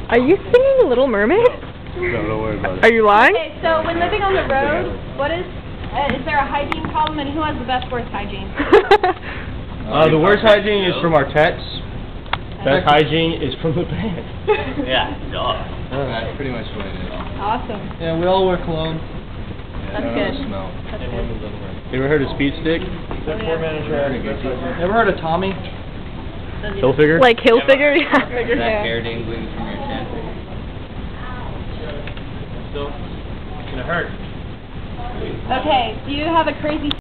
Are you singing Little Mermaid? No, don't worry about it. Are you lying? Okay, so when living on the road, what is there a hygiene problem, and who has the best worst hygiene? The worst hygiene is from our techs. Best hygiene is from the band. Yeah, dog. That's pretty much what it is. Awesome. Yeah, we all wear cologne. That's good. Smell. That's good. You ever heard of Speed Stick? Ever heard of Tommy? Hilfiger? Like Hilfiger? Yeah. That hair dangling from your chin. Still, it's gonna hurt. Okay, do you have a crazy